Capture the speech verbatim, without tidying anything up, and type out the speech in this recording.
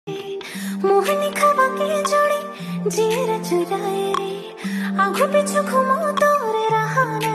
मोहनी खबा के जोड़ी जीर चुराए रे आंखों पीछे घुमो तोरे रहा